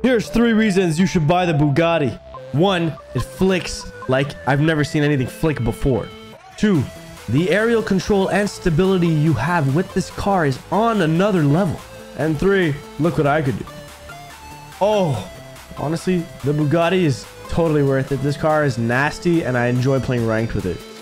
Here's 3 reasons you should buy the Bugatti. 1, it flicks like I've never seen anything flick before. 2, the aerial control and stability you have with this car is on another level. And 3, look what I could do. Oh, honestly, the Bugatti is totally worth it. This car is nasty and I enjoy playing ranked with it.